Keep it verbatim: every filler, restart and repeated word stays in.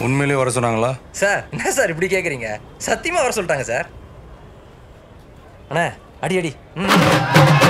உண்மையிலேயே வர சொன்னாங்களா? சார் என்ன சார் இப்படி கேட்குறீங்க? சத்தியமாக வர சொல்லிட்டாங்க சார். அண்ணா அடி அடி. ம்